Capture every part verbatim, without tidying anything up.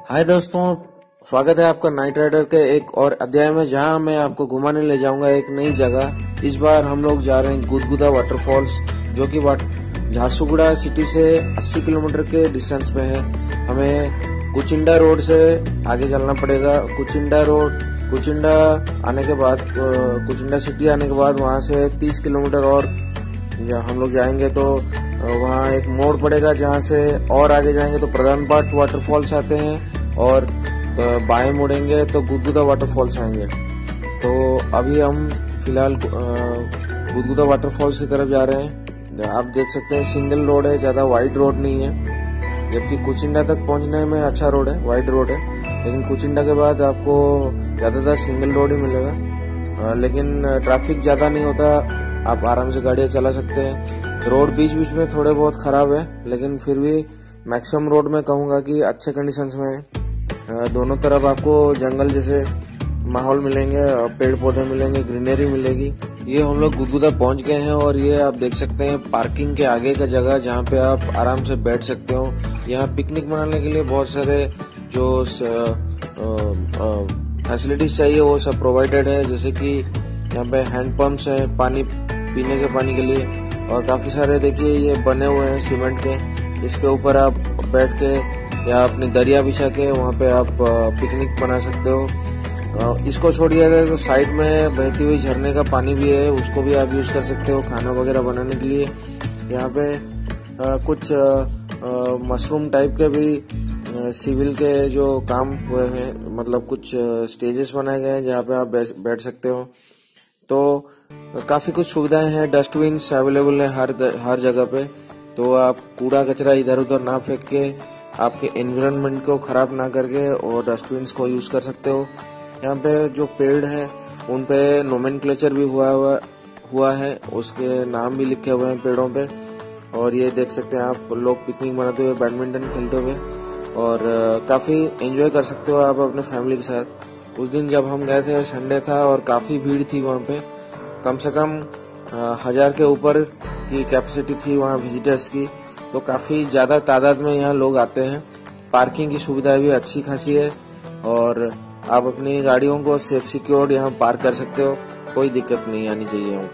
हाय दोस्तों, स्वागत है आपका नाइट राइडर के एक और अध्याय में, जहां मैं आपको घुमाने ले जाऊंगा एक नई जगह। इस बार हम लोग जा रहे हैं गुदगुदा वाटरफॉल्स, जो कि झारसुगुड़ा सिटी से अस्सी किलोमीटर के डिस्टेंस में है। हमें कुचिंडा रोड से आगे चलना पड़ेगा। कुचिंडा रोड कुचिंडा आने के बाद कुचिंडा सिटी आने के बाद वहां से तीस किलोमीटर और हम लोग जाएंगे तो वहाँ एक मोड़ पड़ेगा, जहाँ से और आगे जाएंगे तो प्रधान पाट वाटरफॉल्स आते हैं और बाएं मुड़ेंगे तो गुदगुदा वाटरफॉल्स आएंगे। तो अभी हम फिलहाल गुदगुदा वाटरफॉल्स की तरफ जा रहे हैं। आप देख सकते हैं सिंगल रोड है, ज्यादा वाइड रोड नहीं है, जबकि कुचिंडा तक पहुंचने में अच्छा रोड है, वाइड रोड है। लेकिन कुचिंडा के बाद आपको ज्यादातर सिंगल रोड ही मिलेगा, लेकिन ट्रैफिक ज्यादा नहीं होता, आप आराम से गाड़ियां चला सकते हैं। रोड बीच बीच में थोड़े बहुत खराब है, लेकिन फिर भी मैक्सिमम रोड में कहूंगा कि अच्छे कंडीशंस में है। दोनों तरफ आपको जंगल जैसे माहौल मिलेंगे, पेड़ पौधे मिलेंगे, ग्रीनरी मिलेगी। ये हम लोग गुदगुदा पहुंच गए हैं और ये आप देख सकते हैं पार्किंग के आगे का जगह, जहाँ पे आप आराम से बैठ सकते हो। यहाँ पिकनिक मनाने के लिए बहुत सारे जो फैसिलिटीज चाहिए वो सब प्रोवाइडेड है, जैसे कि यहाँ पे हैंड पंप्स है पानी पीने के पानी के लिए, और काफी सारे देखिए ये बने हुए हैं सीमेंट के। इसके ऊपर आप बैठ के या अपनी दरिया बिछा के वहाँ पे आप पिकनिक बना सकते हो। इसको छोड़ दिया जाए तो साइड में बहती हुई झरने का पानी भी है, उसको भी आप यूज कर सकते हो खाना वगैरह बनाने के लिए। यहाँ पे आ, कुछ मशरूम टाइप के भी सिविल के जो काम हुए हैं, मतलब कुछ स्टेजेस बनाए गए हैं जहाँ पे आप बैठ सकते हो। तो काफी कुछ सुविधाएं हैं, डस्टबिन्स अवेलेबल है हर हर जगह पे, तो आप कूड़ा कचरा इधर उधर ना फेंक के आपके एनवायरनमेंट को खराब ना करके और डस्टबिन्स को यूज कर सकते हो। यहाँ पे जो पेड़ है उन पे नोमेनक्लेचर भी हुआ हुआ हुआ है, उसके नाम भी लिखे हुए हैं पेड़ों पे। और ये देख सकते हैं आप लोग पिकनिक मनाते हुए, बैडमिंटन खेलते हुए, और काफी एंजॉय कर सकते हो आप अपने फैमिली के साथ। उस दिन जब हम गए थे संडे था और काफी भीड़ थी वहाँ पे, कम से कम हजार के ऊपर की कैपेसिटी थी वहाँ विजिटर्स की, तो काफी ज्यादा तादाद में यहाँ लोग आते हैं। पार्किंग की सुविधा भी अच्छी खासी है और आप अपनी गाड़ियों को सेफ सिक्योर्ड यहाँ पार्क कर सकते हो, कोई दिक्कत नहीं आनी चाहिए यहाँ।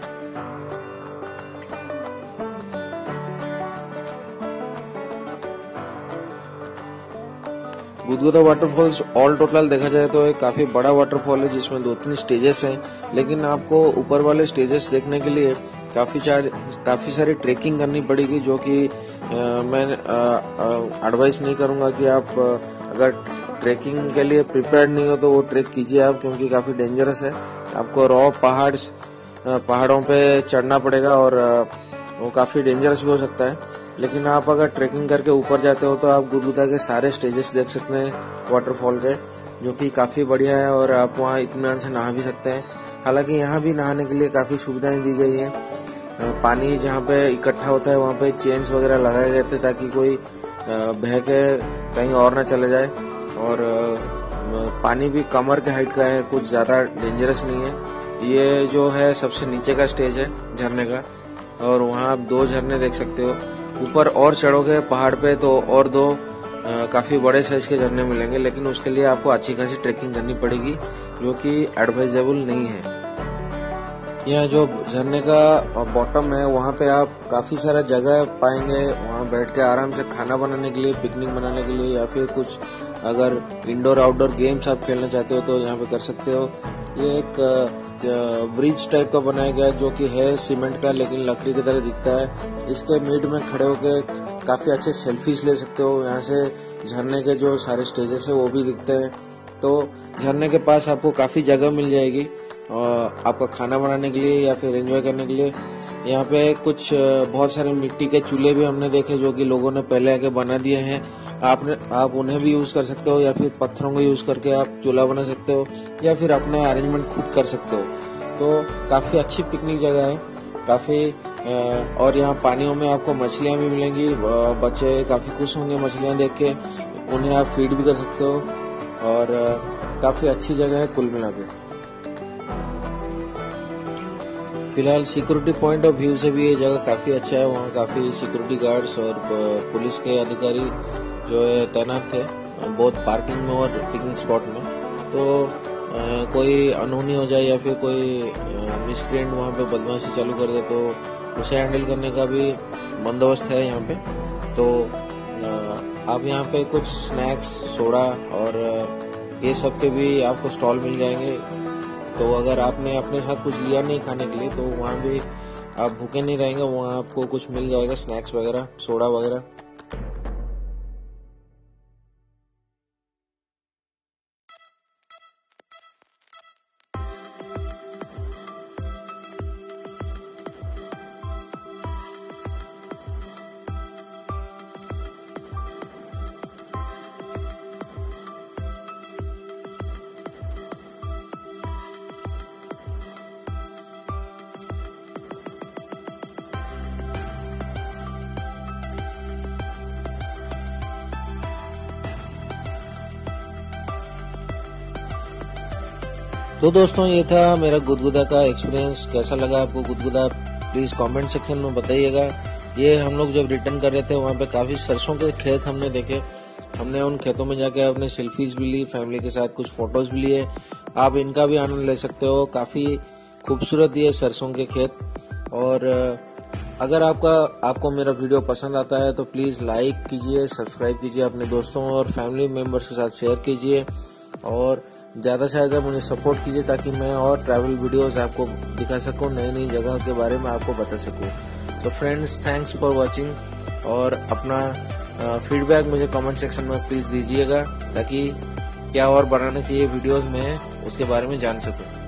गुदगुदा वाटरफॉल्स ऑल टोटल देखा जाए तो एक काफी बड़ा वाटरफॉल है, जिसमें दो तीन स्टेजेस हैं। लेकिन आपको ऊपर वाले स्टेजेस देखने के लिए काफी चार काफी सारी ट्रेकिंग करनी पड़ेगी, जो कि मैं एडवाइस नहीं करूंगा कि आप आ, अगर ट्रेकिंग के लिए प्रिपेयर्ड नहीं हो तो वो ट्रेक कीजिए आप, क्योंकि काफी डेंजरस है। आपको रॉ पहाड़ पहाड़ों पे चढ़ना पड़ेगा और वो काफी डेंजरस भी हो सकता है। लेकिन आप अगर ट्रेकिंग करके ऊपर जाते हो तो आप गुदगुदा के सारे स्टेजेस देख सकते हैं वाटरफॉल के, जो कि काफी बढ़िया है, और आप वहाँ इत्मीनान से नहा भी सकते हैं। हालांकि यहाँ भी नहाने के लिए काफी सुविधाएं दी गई है। पानी जहाँ पे इकट्ठा होता है वहाँ पे चेन्स वगैरह लगाए गए थे ताकि कोई बह के कहीं और न चले जाए, और पानी भी कमर के हाइट का है, कुछ ज्यादा डेंजरस नहीं है। ये जो है सबसे नीचे का स्टेज है झरने का, और वहाँ आप दो झरने देख सकते हो। ऊपर और चढ़ोगे पहाड़ पे तो और दो आ, काफी बड़े साइज के झरने मिलेंगे, लेकिन उसके लिए आपको अच्छी खासी ट्रेकिंग करनी पड़ेगी, जो कि एडवाइजेबल नहीं है। यह जो झरने का बॉटम है वहाँ पे आप काफी सारा जगह पाएंगे, वहाँ बैठ के आराम से खाना बनाने के लिए, पिकनिक बनाने के लिए, या फिर कुछ अगर इंडोर आउटडोर गेम्स आप खेलना चाहते हो तो यहाँ पे कर सकते हो। ये एक ब्रिज टाइप का बनाया गया जो कि है सीमेंट का, लेकिन लकड़ी की तरह दिखता है। इसके मिड में खड़े होके काफी अच्छे सेल्फीज ले सकते हो। यहाँ से झरने के जो सारे स्टेजेस है वो भी दिखते हैं। तो झरने के पास आपको काफी जगह मिल जाएगी और आपका खाना बनाने के लिए या फिर एंजॉय करने के लिए। यहाँ पे कुछ बहुत सारे मिट्टी के चूल्हे भी हमने देखे, जो कि लोगों ने पहले आके बना दिए हैं। आपने आप उन्हें भी यूज कर सकते हो, या फिर पत्थरों को यूज करके आप चूल्हा बना सकते हो, या फिर अपना अरेंजमेंट खुद कर सकते हो। तो काफी अच्छी पिकनिक जगह है काफी। और यहाँ पानियों में आपको मछलियाँ भी मिलेंगी, बच्चे काफी खुश होंगे मछलियाँ देख के, उन्हें आप फीड भी कर सकते हो, और काफी अच्छी जगह है कुल मिला के। फिलहाल सिक्योरिटी पॉइंट ऑफ व्यू से भी ये जगह काफी अच्छा है, वहाँ काफी सिक्योरिटी गार्ड्स और पुलिस के अधिकारी जो है तैनात थे बहुत पार्किंग में और पिकनिक स्पॉट में। तो आ, कोई अनहोनी हो जाए या फिर कोई मिसक्रिएंट वहाँ पे बदमाशी चालू कर दे तो उसे हैंडल करने का भी बंदोबस्त है यहाँ पे। तो आप यहाँ पे कुछ स्नैक्स, सोडा और ये सब के भी आपको स्टॉल मिल जाएंगे। तो अगर आपने अपने साथ कुछ लिया नहीं खाने के लिए तो वहाँ भी आप भूखे नहीं रहेंगे, वहाँ आपको कुछ मिल जाएगा, स्नैक्स वगैरह, सोडा वगैरह। तो दोस्तों ये था मेरा गुदगुदा का एक्सपीरियंस। कैसा लगा आपको गुदगुदा, प्लीज कमेंट सेक्शन में बताइएगा। ये हम लोग जब रिटर्न कर रहे थे वहाँ पे काफी सरसों के खेत हमने देखे। हमने उन खेतों में जाके अपने सेल्फीज भी ली, फैमिली के साथ कुछ फोटोज भी लिए। आप इनका भी आनंद ले सकते हो, काफी खूबसूरत ये सरसों के खेत। और अगर आपका आपको मेरा वीडियो पसंद आता है तो प्लीज लाइक कीजिए, सब्सक्राइब कीजिए, अपने दोस्तों और फैमिली मेंबर्स के साथ शेयर कीजिए और ज्यादा से ज्यादा मुझे सपोर्ट कीजिए ताकि मैं और ट्रैवल वीडियोस आपको दिखा सकूं, नई नई जगह के बारे में आपको बता सकूं। तो फ्रेंड्स, थैंक्स फॉर वाचिंग और अपना फीडबैक मुझे कमेंट सेक्शन में प्लीज दीजिएगा ताकि क्या और बनाना चाहिए वीडियोस में उसके बारे में जान सकूं।